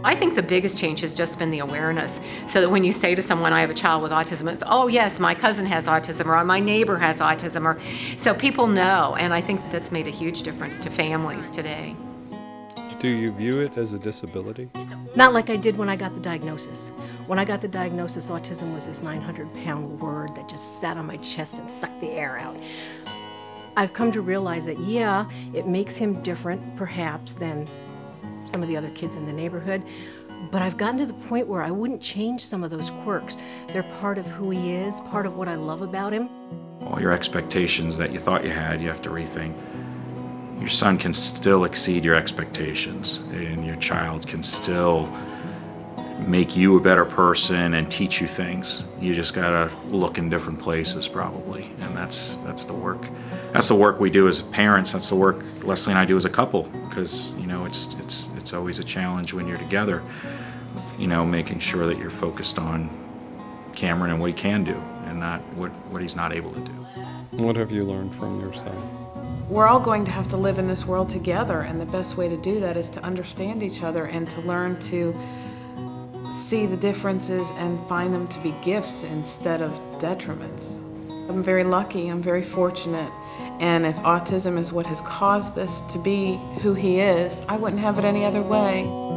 I think the biggest change has just been the awareness, so that when you say to someone, I have a child with autism, it's, oh yes, my cousin has autism, or my neighbor has autism, or so people know, and I think that's made a huge difference to families today. Do you view it as a disability? Not like I did when I got the diagnosis. When I got the diagnosis, autism was this 900-pound word that just sat on my chest and sucked the air out. I've come to realize that, yeah, it makes him different, perhaps, than some of the other kids in the neighborhood, but I've gotten to the point where I wouldn't change some of those quirks. They're part of who he is, part of what I love about him. All your expectations that you thought you had, you have to rethink. Your son can still exceed your expectations, and your child can still make you a better person and teach you things. You just gotta look in different places, probably, and that's the work. That's the work we do as parents. That's the work Leslie and I do as a couple, because you know it's always a challenge when you're together. You know, making sure that you're focused on Cameron and what he can do, and not what he's not able to do. What have you learned from your son? We're all going to have to live in this world together, and the best way to do that is to understand each other and to learn to see the differences and find them to be gifts instead of detriments. I'm very lucky, I'm very fortunate, and if autism is what has caused this to be who he is, I wouldn't have it any other way.